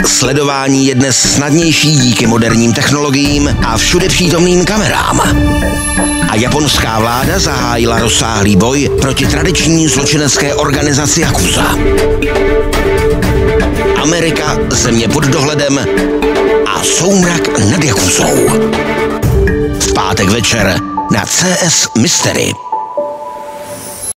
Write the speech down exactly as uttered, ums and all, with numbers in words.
Sledování je dnes snadnější díky moderním technologiím a všude přítomným kamerám. A japonská vláda zahájila rozsáhlý boj proti tradiční zločinecké organizaci Yakuza. Amerika, země pod dohledem a soumrak nad Yakuzou. V pátek večer na C S Mystery.